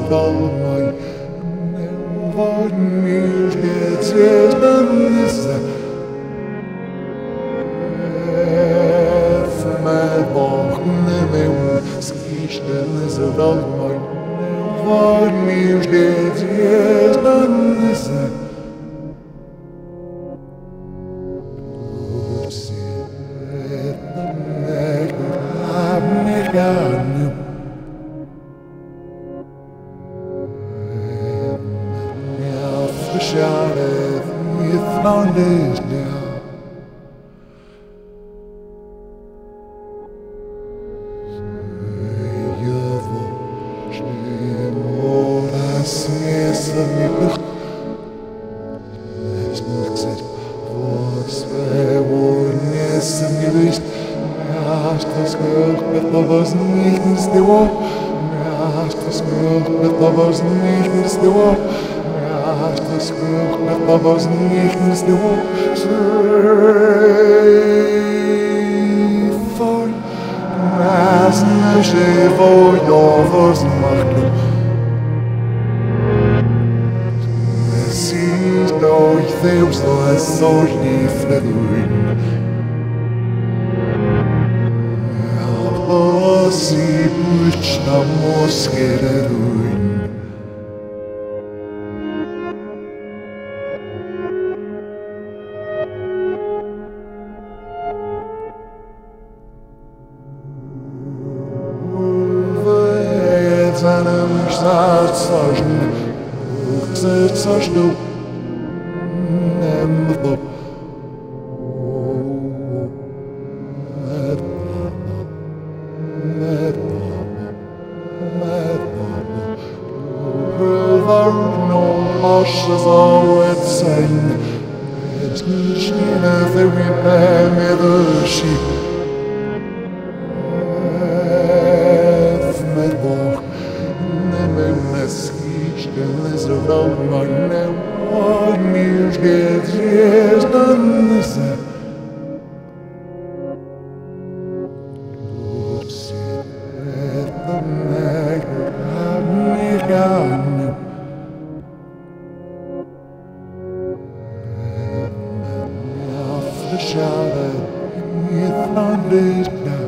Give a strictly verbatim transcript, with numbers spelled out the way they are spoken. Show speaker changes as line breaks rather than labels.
dalmai ne var mir geceden Med vakne meu skisten zadalmai ne var mir geceden Americano Minha fechada with founders now Eu vou chegar a ciência me per Es nicht was wir nesse me ist Das Glück mit was nicht ins Deo Das Glück mit was nicht ins Deo Das Glück mit was nicht ins Deo Von Was nicht wo ja was macht Es ist euch Deus das soll die Frieden Si puštamos heroin Wiedzanem zacożny Chcę coś do Nembo Als zou het zijn, het misschien even weer met de schip. Met boog, neem een schiet, en is er wel maar net wat meer gezicht dan ze. Doet ze het de nek, gaat niet gaan. The shadow, you found it now.